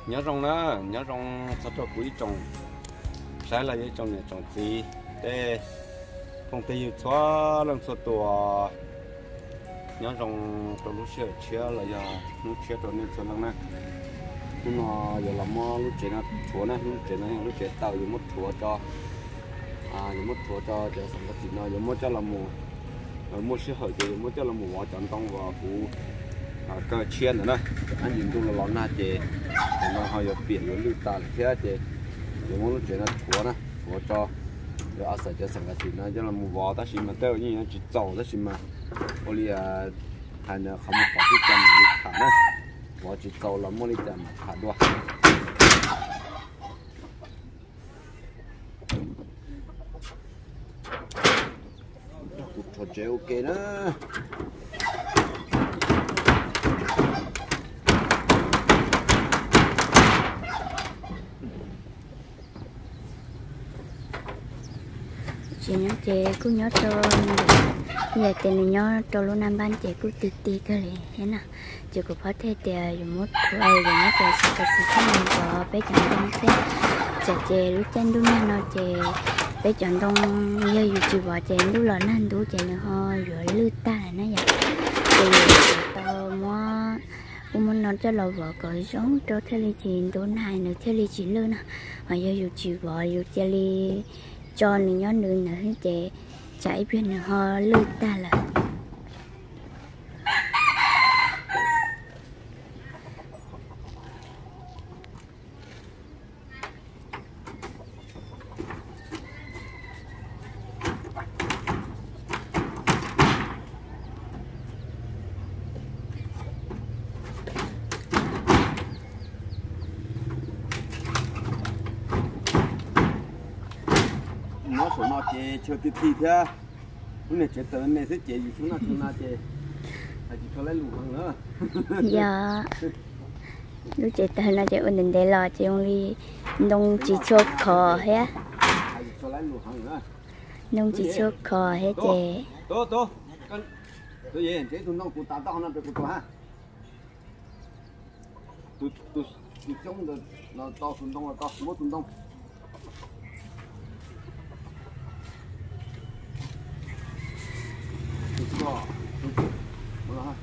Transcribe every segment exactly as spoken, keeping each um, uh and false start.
nhớ trong đó nhớ trong sao cho quý trồng trái là với trồng này trồng gì để công ty xóa lần số tuổi nhớ trong trong lúc xưa chia là giờ lúc chia trong nên số lần này nhưng mà giờ làm mò lúc chuyện là chúa này lúc chuyện này lúc chuyện tàu giờ mất chúa cho à giờ mất chúa cho giờ sản phẩm gì nó giờ mất cho là mù mua xe hơi thì mua cho là mù hóa chọn tông và phụ cơ chiên nữa đây anh nhìn chung là lón na chế nó hơi có biển nó lưu tàn thế chế giờ muốn chuyện là chúa này chúa cho giờ áp sản cho sản phẩm gì nó cho là mù hóa ta chỉ mà tao như nó chỉ giàu ta chỉ mà ôi là hành không có cái chân gì cả nữa hóa chỉ giàu lắm mua đi chân cả đua cho chơi ok nữa chị nhớ chị cứ nhớ cho giờ tiền nhớ cho luôn năm ban chị cứ tì tì cái này thế nào chị cũng phải thế tiền dùng một chuỗi dùng một chuỗi sẽ có sự khác nhau có bé chọn đông thế chị chị lúc chân đúng nhau nó chị bé chọn đông giờ dù chị bỏ chị lúc lớn hơn đủ chị nữa thôi rồi lư ta là nó vậy chị tao mua muốn nói cho lò vợ cởi sống cho theo lý chị tối nay nữa theo lý chị luôn à mà giờ dù chị bỏ dù chị li cho nên nhớ nữa nữa chị chạy bên nữa họ lư ta là nó số nó chế chơi tí tí thế lúc này chế tới này sẽ chế gì xuống nào xuống nào chế hay chỉ cho lấy lùi hơn nữa dạ lúc chị tới là chị ổn định để lo chị only nông chỉ cho khó hết hay cho lấy lùi hơn nữa nông chỉ cho khó hết chị tô tô con tôi về chế tụi nó cũng tạo tạo nó được của tôi ha tụi tụi tụi trong được nó to tụi đông là to mỗi tụi đông Đó. Đó.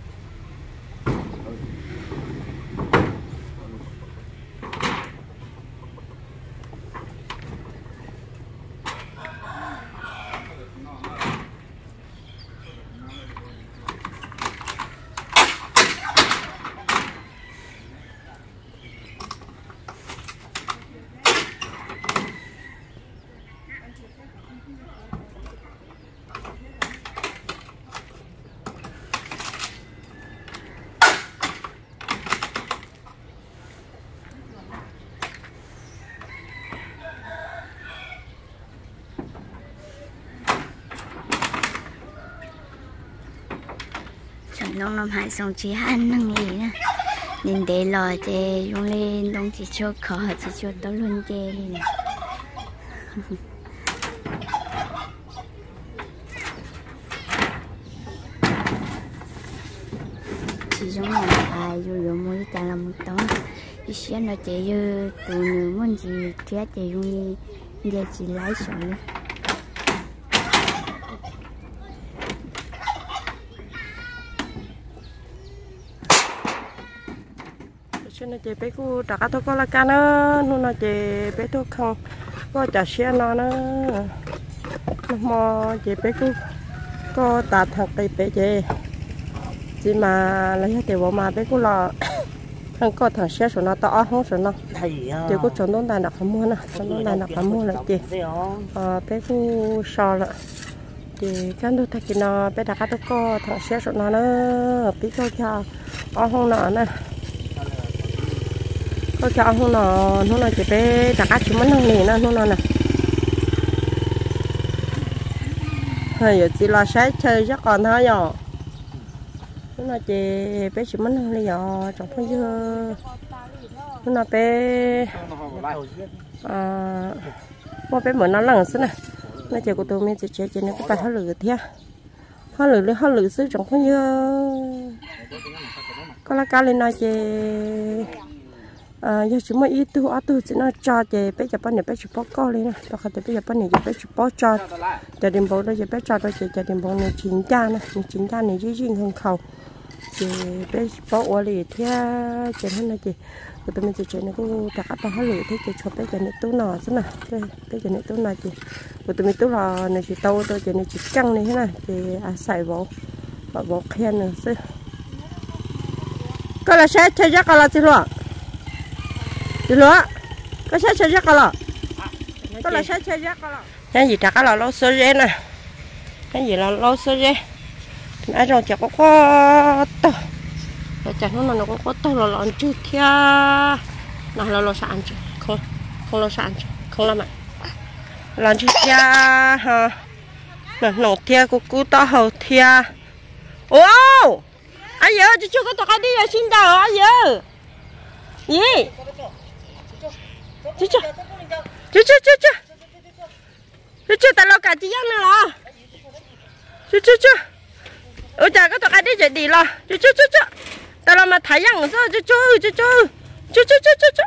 nông làm hại xong chỉ ăn năng gì nè nên để lò chè dùng lên đông chỉ cho khó chỉ cho tao luôn chè đi nè chỉ giống là ai dù dùng mũi ta làm một tấm chỉ xé nó chè như tụ nửa muốn gì thế chè dùng đi giờ chỉ lái sỏi nữa cho nên chị bé cô trả cá thôi có là cá nó nó nói chị bé tôi không có trả xe nó nó mà chị bé cô có tạt thằng cây bé chị chị mà lấy tiền bộ mà bé cô là thằng có thằng xe số nó to không số nó chị cô chọn đón đàn đặc không mua nè chọn đón đàn đặc không mua là chị à bé cô so là chị cán đôi thằng chị nó bé đặt cá tôi có thằng xe số nó nó biết thôi cho ở không nọ nè có cho ông nó nó là chỉ bé đặt cá chỉ mất năng liền nó nó nè hay giờ chỉ là sáng chơi chắc còn thôi nhở nó là chỉ bé chỉ mất năng liền nhở trong phong dưa nó là bé à mua bé mở nó lần xí nè nó chỉ của tôi mình chỉ chơi chỉ nó cái bài hát lử thế hát lử hát lử xí trong phong dưa có lá cá lên nó chỉ à giờ chúng mới ít tu ở tu chỉ nó cho chị bây giờ bọn này bây giờ bó co lên nè đó không thì bây giờ bọn này bây giờ bó cho giờ điểm bố đây giờ bây giờ đây chị giờ điểm bố này chín cha nè chín cha này dễ dàng hơn khẩu chị bây giờ bó ở lì thế chị hơn là chị rồi tụi mình chị chị nó cũng đặt ở đó lì thế chị cho bây giờ này tu nọ thế này bây giờ này tu nọ chị rồi tụi mình tu là này chị tàu tôi chị này chị căng này thế này chị à xài bộ và bộ khen nữa chứ có là sẽ chơi chắc là chị luôn chị luôn có sẽ chơi chắc là có là sẽ chơi chắc là cái gì chắc là lâu sơ rê nè cái gì là lâu sơ rê nãy rồi chắc có có to rồi chắc nó nó có có to là lon chưa kia nào là lo sẵn chưa không không lo sẵn chưa không làm ạ lon chưa kia ha nó nổ kia của cú to hậu kia wow ai giờ chú chú có tao cái đi rồi xin chào ai giờ gì chú chú chú chú chú chú chú chú tao lo cả chị ăn nữa lo chú chú chú ôi trời có tao cái đi rồi đi lo chú chú chú chú tao lo mà thấy ăn sao chú chú chú chú chú chú chú chú chú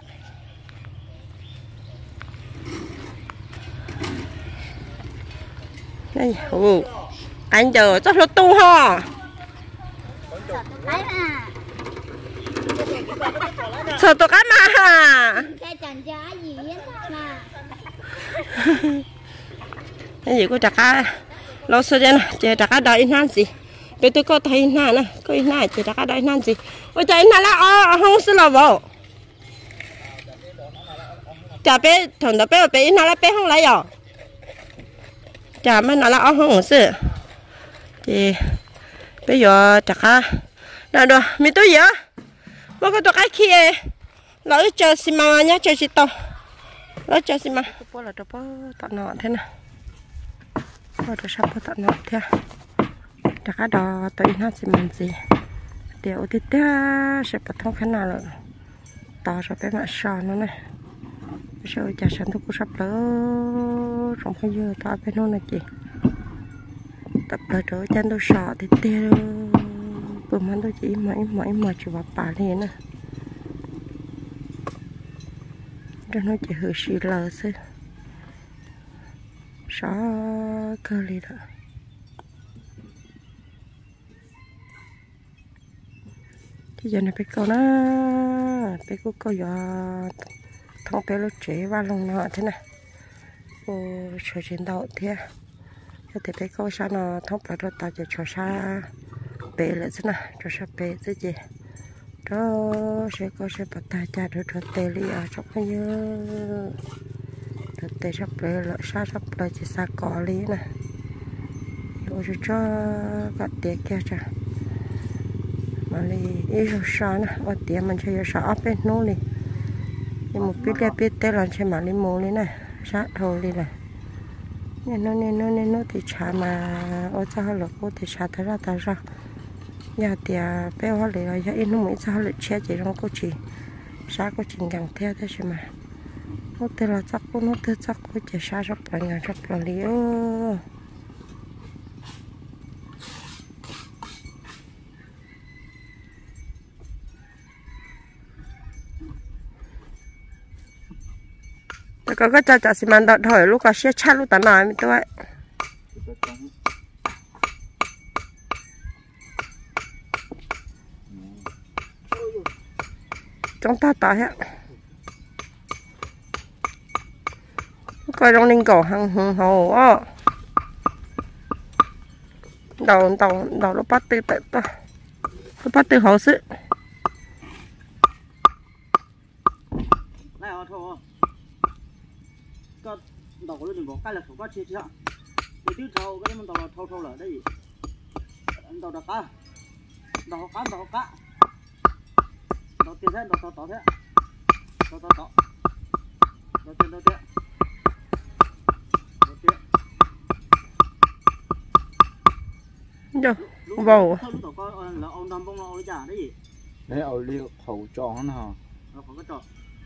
này ồ anh giờ rất là tu ha sợ tụi cái mà cái chẳng giá gì mà cái gì của chả cá lâu xưa đây nè chị chả cá đợi nan gì bây tôi có thấy nan nè có nan chị chả cá đợi nan gì ôi trời nan là ờ không xưa là vô chả bé thằng đó bé bé nan là bé không lấy rồi chả mấy nan là ờ không xưa thì bây giờ chả cá đâu đâu mình tôi giờ mà có tụi cái kia lỡ chờ xí mà nhá chờ xí to lỡ chờ xí mà bố là bố tận nọ thế này bố là sắp bố tận nọ thế chắc cái đó tụi nó xí mình gì đều thì té sẽ bắt thông khả nào rồi to rồi bé mà sò nó này rồi chả sản thuốc sắp lỡ trong cái giờ to bé nó này chị tập lỡ đỡ chân tôi sò thì té bữa mà tôi chỉ mãi mãi mà chỉ vào bà liền nè cho nó chỉ hơi xì lờ xí xó cơ li đó thì giờ này bé câu nó bé cô câu giờ thằng bé nó chế vào lòng nọ thế này ô chờ chiến đấu thế cho thì bé câu sao nó thằng bé nó tạo cho cho sao bé lại thế này cho sao bé thế gì đó sẽ có sẽ bắt tay cha được rồi tê li ở trong cái nhớ rồi tê sắp bé lại sao sắp lại chỉ xa cỏ li nè rồi cho gạt tiệt kia cha mà li ít rồi sao nè ở tiệt mình chơi sao ấp bên nô li nhưng một biết là biết tê là chơi mà li mồ li này sát thôi li này nên nó nên nó nên nó thì chả mà ở sao là cô thì chả thấy ra ta ra nhà thì bé hoa lệ rồi in nó mới sao lại che chỉ trong cô chỉ sao cô chỉ gắng theo thế chứ mà nó tên là chắc cô nó tên chắc cô chỉ sao rất là ngàn rất là liêu có cái cha cha xí măng đợt hỏi lúc có xe chát lúc tao nói mình tôi trong ta ta hết coi trong linh cổ hàng hùng hồ á đầu đầu đầu nó bắt từ từ ta nó bắt từ hồ sự này họ thô có đầu nó đừng có cái là thủ bắt chia chia thì tiếp sau cái mình đầu là thô thô là đấy gì đầu đặc cá đầu cá đầu cá đầu tiền thế đầu to to thế đầu to to đầu tiền đầu tiền đầu tiền rồi vào lúc có là ông đâm bông nó lấy trả đấy gì đấy ở liệu khẩu tròn hả nó có cái tròn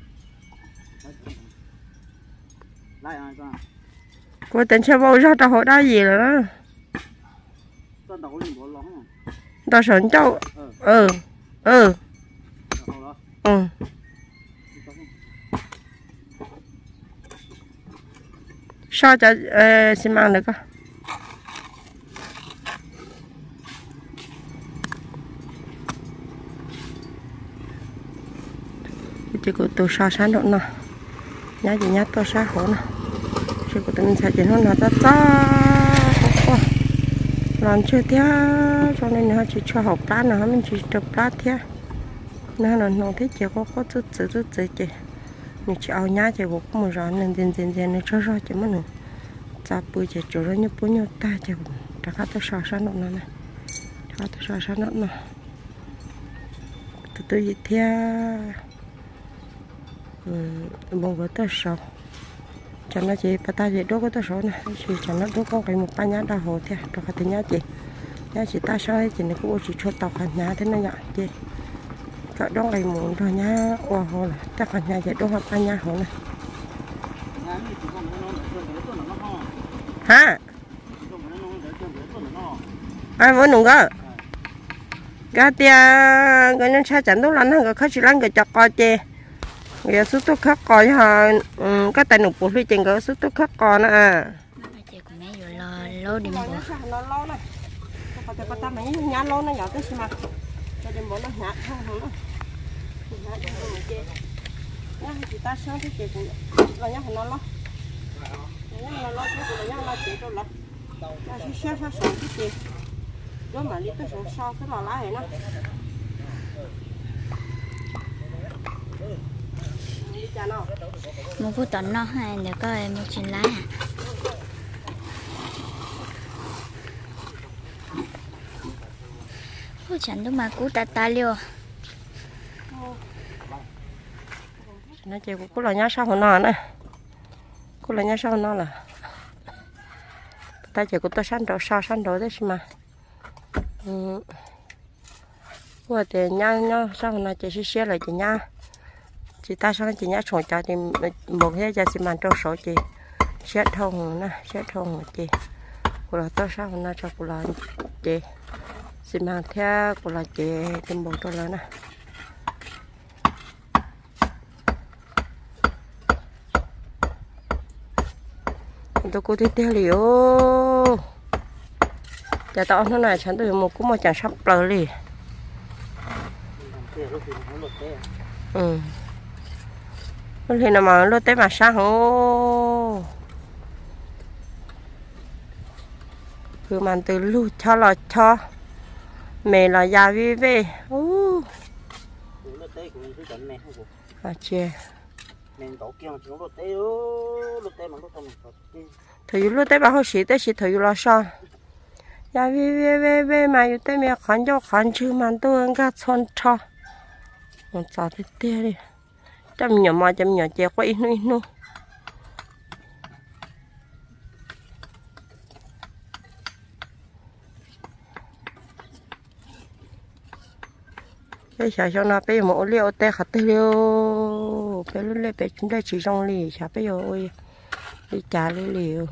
lại ai con cô tính xe vô ra tao hỏi đa gì rồi đó con đầu lên bộ lóng tao sẵn cháu ừ ừ ừ sao cho xi măng được không chỉ có tôi sao sáng độ nè nhá gì nhá tôi sao hổ nè chỉ có tôi mình xài chỉ nó là ta ta làm chưa thế cho nên nó chỉ cho học cá nào mình chỉ chụp cá thế nên là nó thấy chỉ có có chút chút chút chút chỉ mình chỉ ao nhá chỉ có một rán nên dần dần dần nó cho ra chỉ mà nữa chả bự chỉ cho ra như bự như ta chỉ cũng đã khá tôi sao sáng độ nè này khá tôi sao sáng độ nè từ từ gì thế bông với tơ sầu cho nó chỉ bắt ta gì đốt cái tơ sầu này chỉ cho nó đốt con cái một ba nhá đào hồ thế cho cái thứ nhá chị nhá chị ta sao chị này cũng chỉ cho tàu hạt nhá thế này nhá chị cái đốt cái muốn rồi nhá qua hồ là ta hạt nhá chị đốt hạt ba nhá hồ này hả ai muốn nung cơ cái tia cái nó sao chẳng tốt lắm cái khó chỉ lắm cái chọc coi chị giờ số tốt khác coi ha cái tay nục bột đi chừng cái số tốt khác coi nữa à chị của mẹ vừa lo lô đi mua nó lô này có thể có ta mấy nhá lô nó nhỏ tới xí mà cho đem bộ nó nhạt không hả nhạt không hả chị nhá chị ta sáng thì chị cũng là nhá nó lô nhá nó lô chứ cũng là nhá nó chị đâu lắm nhá chị xé xé xé cái chị đó mà đi tới số sau cái lò lá này nó một phút tận nó hay để coi một chuyện lá phút chẳng đúng mà cú ta ta liêu nó chỉ có là nhá sau nó này có là nhá sau nó là ta chỉ có tôi săn đồ sau săn đồ đấy mà ừ qua thì nhá nhá sau nó chỉ xé lại chỉ nhá chị ta sang chị nhá sổ cho thì một thế cho chị mang cho sổ chị xét thông nè xét thông của chị của là tôi sang nó cho của là chị chị mang theo của là chị tìm bộ cho là nè tôi cố tiếp theo liều chả tao nó này chẳng từ một cũng một chẳng sắp lờ liền ừ lúc thì nào mà lúc tới mà sáng hô cứ màn từ lúc cho là cho mẹ là già vi về ô à chê thời lúc tới bà họ xí tới xí thời là sao già vi về về về màอยู่tới mẹ khán cho khán chứ màn tôi ăn cá chôn cho một giờ thì tia đi chăm nhỏ mà chăm nhỏ chè quay nuôi nuôi cái xài cho nó bây giờ một liều tê khát tê liều bây lúc lên bây chúng ta chỉ trong lì xài bây giờ ôi đi trả lấy liều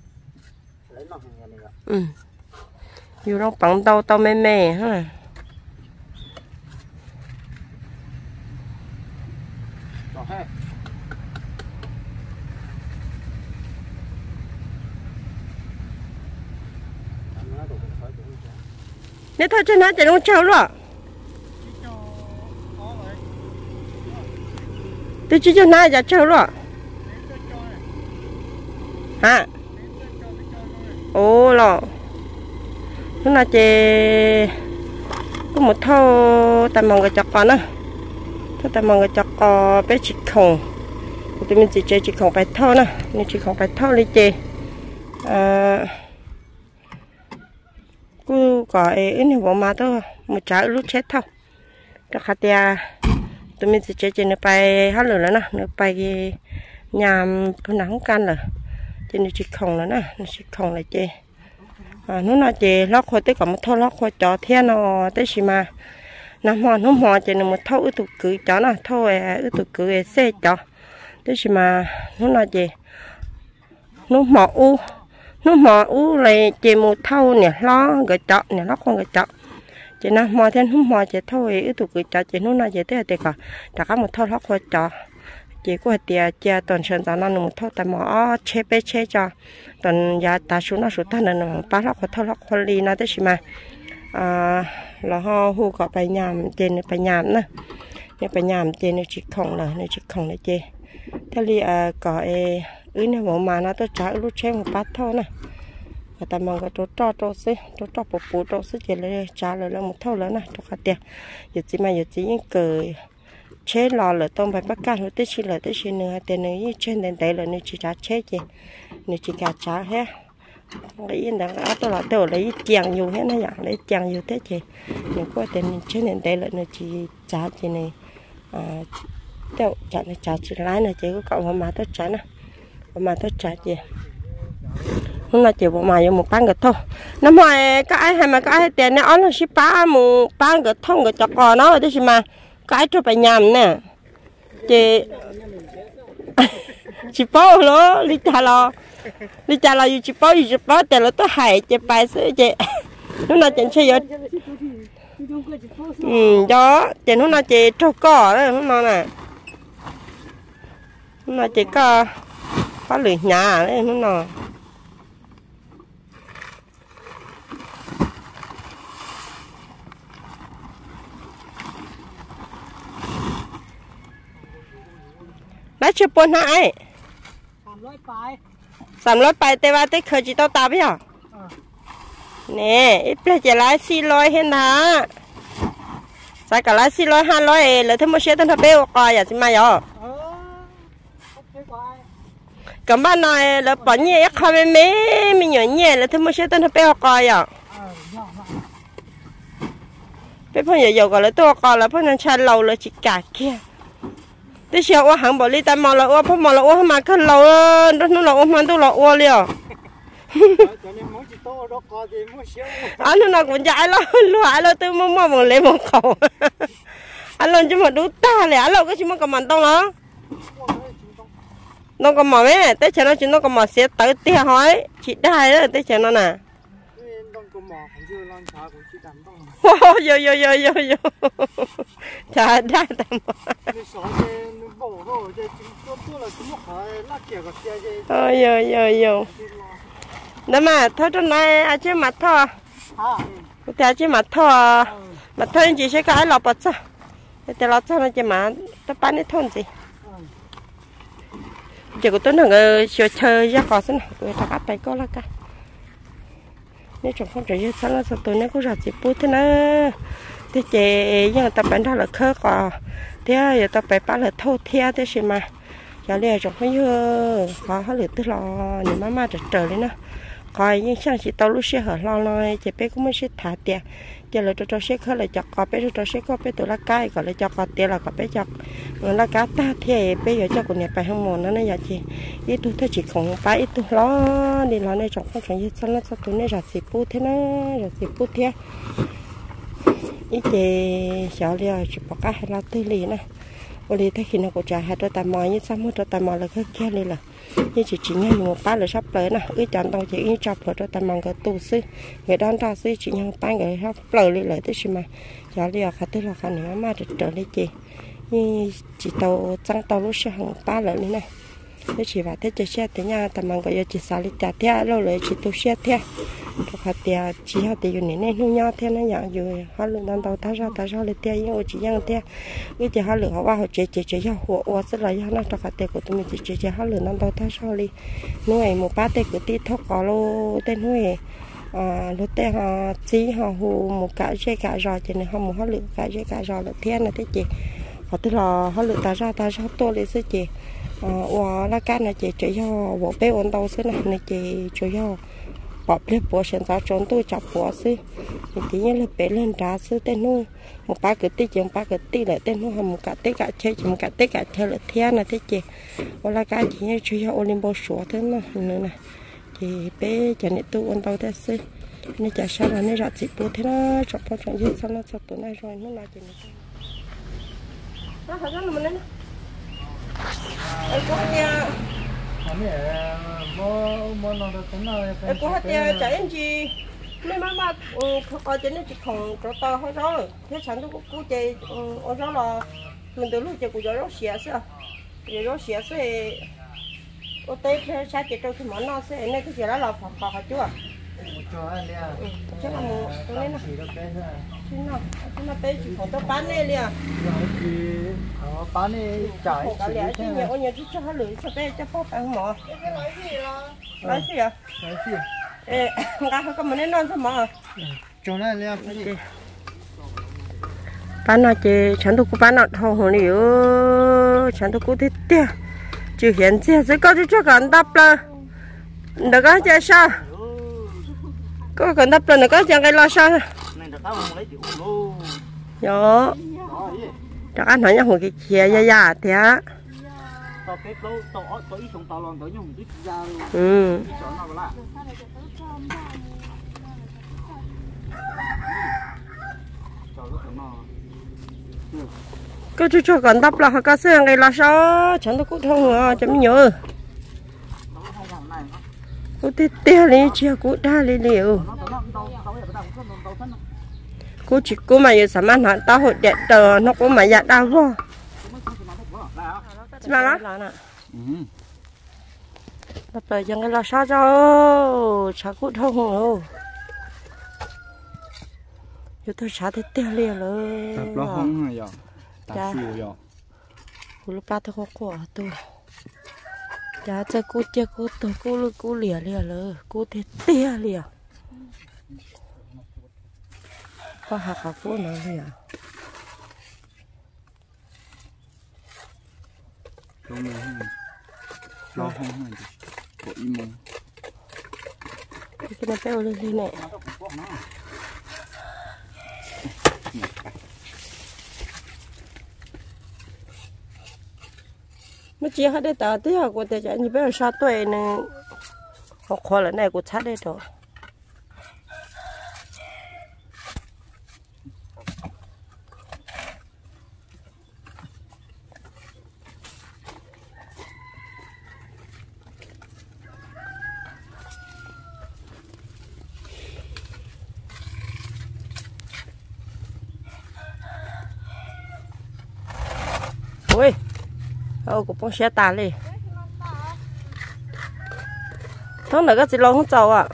ừ dù nó bằng tàu tàu mê mê ha nếu thôi cho nó chạy nó trâu rồi tôi chỉ cho nó chạy trâu rồi hả ồ lò nó là chạy có một thau tầm bằng cái chọc con á thau tầm bằng cái chọc con bé chỉ khổng tụi mình chỉ chơi chỉ khổng phải thau nè nên chỉ khổng phải thau đi chơi à cứ có ấy này bỏ mà thôi một trái lúc chết thôi cho khát tia tụi mình sẽ chơi trên nó bay hết lửa nữa nè nó bay cái nhà nó nắng can rồi trên nó chỉ khổng nữa nè nó chỉ khổng lại chơi à nó là chơi lót khoai tới còn một thau lót khoai chó thiên nó tới xí mà nằm mò nó mò chơi một thau ứ tụ cứ chó nè thau ứ tụ cứ xe chó tới xí mà nó là chơi nó mò u nó mò u lại chỉ một thau nè lo cái chợ nè nó không cái chợ chỉ na mò thêm nó mò chỉ thôi ứ tụ cái chợ chỉ nó là chỉ thế thì cả cả một thau nó khoai chợ chỉ có tiền chia tuần sơn giá nó một thâu tại mỏ chế bé chế cho tuần giá ta xuống nó xuống ta nó bán lóc thâu lóc khoan ly nó tới gì mà à là họ hú có phải nhảm trên phải nhảm nữa nếu phải nhảm trên nó chỉ không là nó chỉ không là chế thế thì à có ấy ứ này bộ mà nó tôi trả lúc chế một bát thôi nè và ta mang cái chỗ trò trò xí chỗ trò bột bột trò xí chỉ là trả lời là một thâu lớn nè cho khách tiền giờ chỉ mà giờ chỉ những cười chế lò là tôm phải bắt cá hồi tới chỉ là tới chỉ nữa tiền này trên đến đấy là nó chỉ trả chế gì nó chỉ cả trả hết lấy đằng áo tôi là tôi lấy chèn nhiều hết nó dạng lấy chèn nhiều thế chị những cái tiền trên đến đấy là nó chỉ trả gì này à tôi trả này trả chỉ lái này chỉ có cậu mà tôi trả nè mà tôi trả gì hôm nay chỉ bộ mà dùng một bán gật thôi năm ngoái cái hay mà cái tiền này ăn là ship ba một bán gật thông gật chọc cò nó đấy mà cái cho phải nhầm nè chị chị bao lo đi trả lo đi trả lo gì chị bao gì chị bao tiền là tôi hại chị bài sữa chị lúc nào chị chơi vậy ừ đó chị lúc nào chị cho cò đấy lúc nào nè lúc nào chị có có lười nhà đấy lúc nào đã chụp bốn hai sắm lối bài sắm lối bài tê ba tê khơi chỉ tao tao biết hả nè ít bây giờ lái xì lối hết hả sao cả lái xì lối hai lối là thêm một xe tên thập bê coi à xin mai rồi cầm ban này là bỏ nhẹ không mấy mấy mình nhỏ nhẹ là thêm một xe tên thập bê coi à bây giờ giờ gọi là tôi coi là bây giờ chơi lâu là chỉ cả kia thế sao ô hàng bảo đi ta mò là ô phong mò là ô mà khăn lâu đó nó là ô mà tôi là ô liền anh nó cũng chạy lo loại lo tôi mua mua một lấy một khẩu anh lo chứ mà đủ ta lẽ lo cái chứ mà cầm mạnh tông nó nó cầm mò mấy tới chờ nó chỉ nó cầm mò sẽ tới tia hỏi chị đai đó tới chờ nó nè yo yo yo yo yo chả đai tầm ôi yo yo yo đó mà thôi trong này ai chơi mặt thôi thì chơi mặt thôi mặt thôi chị sẽ cái lọc bớt sao thì lọc sao nó chơi mà nó bán ít thôn gì chỉ có tôi là chơi chơi ra cỏ xin người ta bắt tay có là cả nếu trong không chơi sao là sao tôi nếu có gì bút thế nữa thì chị nhưng ta bán ra là khơi cỏ thế giờ ta phải bán là thô theo thế gì mà giờ đây trong không như khó hết lượt tức là nếu mà mà trở trở lên nữa coi nhưng sang chỉ tao lúc xe hở lo nói chị bé cũng mới sẽ thả tiền giờ là cho cho xe khơi là chọc cỏ bé cho xe có bé tụi lá cay gọi là cho cỏ tiền là cỏ bé chọc lá cá ta thì bé giờ cho con nhà phải không mòn nó này giờ chị ít tôi thấy chỉ không phải ít tôi lo đi lo này trong không chuyện gì sao nó sao tôi này giặt xịt bút thế nó giặt xịt bút thế ít thì cháu liền chỉ bỏ cá hay là tươi lì này ôi thấy khi nào cô trả hai đôi tà mò như sao mua đôi tà mò là cái kia này là như chỉ chỉ nghe một bát là sắp tới nè ư chọn tao chỉ in chọc rồi đôi tà mò cái tủ sư người đón ra sư chỉ nhau tay người sắp tới lại lại tới xem mà cháu liền khá tới là khá nữa mà được trở lại chị như chỉ tàu trăng tàu lúc sẽ hàng ba lại này thế chỉ vào thế chơi xe tới nhà tà mò cái chỉ xả đi trả theo lâu lại chỉ tu xe theo tôi khá tiền chỉ hao tiền này nên nhau theo nó dạng rồi họ lượng đàn tàu ta ra ta ra lại theo nhưng chỉ nhang theo cái chỉ họ lượng họ vào họ chơi chơi chơi họ họ họ rất là nó cho khá tiền của tụi mình chỉ chơi chơi họ lượng đàn tàu ta ra đi nuôi một bát tiền của tí thóc có lô tên nuôi à lô tên họ chỉ họ hù một cái dây cả giò cho nên họ một họ lượng cái dây cả giò là thiên là thế chị họ tức là họ lượng ta ra ta ra tôi lấy sữa chị à và lá cá này chị chơi cho bộ bé ôn tàu sữa này này chị chơi cho bỏ bếp bố sen ra trốn tôi chọc bố sư thì tí nhiên là bé lên đá sư tên nuôi một ba cái tí một ba cái tí lại tên nuôi một cả tí cả chơi một cả tí cả chơi là thiên là thế chị hoặc là cái chỉ như chơi Olympo số thế mà nữa này thì bé cho nên tôi ôn tàu thế sư nên chả sao là nên rạch dịp bố thế nó chọc phong chọn gì sao nó chọc tụi này rồi nó là chuyện này nó thật ra là mình lên có nhà em có hết chạy anh chị mấy má má coi trên nó chỉ còn chỗ to hết rồi thế sản tôi cũng chơi ở đó là mình từ lúc chơi của gió nó xẻ sao rồi nó xé sẽ ô tê cái sao chỉ trâu thì món nó sẽ nên cái gì đó là phẳng phẳng hả chú à chắc là một tôi lên nào chứ nào chứ nào bé chỉ còn tôi bán này liền bán đi chạy cả lẽ chứ nhiều nhiều chứ cho hắn lưỡi cho bé cho bóp ăn mỏ lấy gì à lấy gì ê ngã không có mình nên non sao mỏ chỗ này liền cái gì bán nó chỉ chẳng được bán nó thâu hồ liu chẳng được cố thiết tiếc chỉ hiện giờ sẽ có chút cần đắp là được cái chơi sao có cần đắp là được cái chơi cái lo sao này là tao không lấy chịu luôn nhớ cho anh nói nhau cái kia ya ya thế á tao cái tao tao tao ít xong tao làm tao nhung ít ra luôn ừ chỗ nào là có chút cho cần đắp là họ có xem cái lo sao chẳng được cố thông à chấm nhớ cố thiết tiếc đi chia cố đa đi liều cô chỉ cô mà giờ sắm ăn hả tao hồi đẹp tờ nó có mà dạ đau vô mà đó đập lại chẳng cái là sao cho chả cút thông rồi giờ tôi chả thấy tiêu liền rồi đập lo không hả giờ đập xìu giờ cô lúc ba tôi có quả tôi chả chơi cô chơi cô tôi cô luôn cô lìa lìa rồi cô thấy tiêu liền có hạt cà phô nữa gì à? lo mông lo không hả có im mông cái này béo lên đi nè nó chỉ hết đấy ta tí à của ta chạy như béo sao tuổi này học khoa là này của chát đấy rồi ôi, ô của bông xe tàn đi, thằng này cái gì lo không trâu à,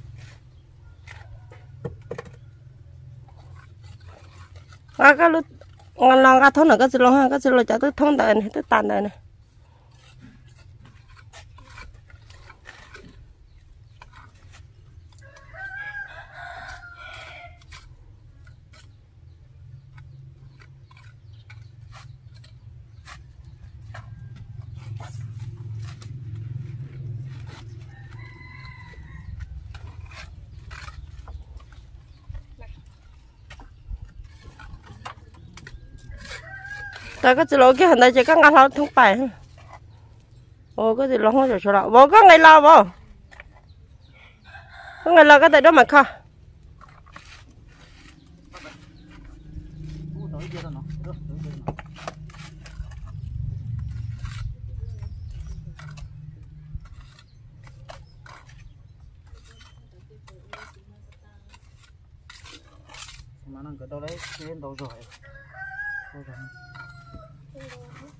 à cái lúc ngon ngon cái thằng này cái gì lo ha, cái gì lo chả tới thằng này tới tàn này này, tại cái gì lo cái hình này chỉ có ngã lao thông bài, ô cái gì lo không rồi cho nó, vô có ngày lao vô, có ngày lao cái tại đó mà kha. mà nó cái đâu đấy lên đâu rồi đâu rồi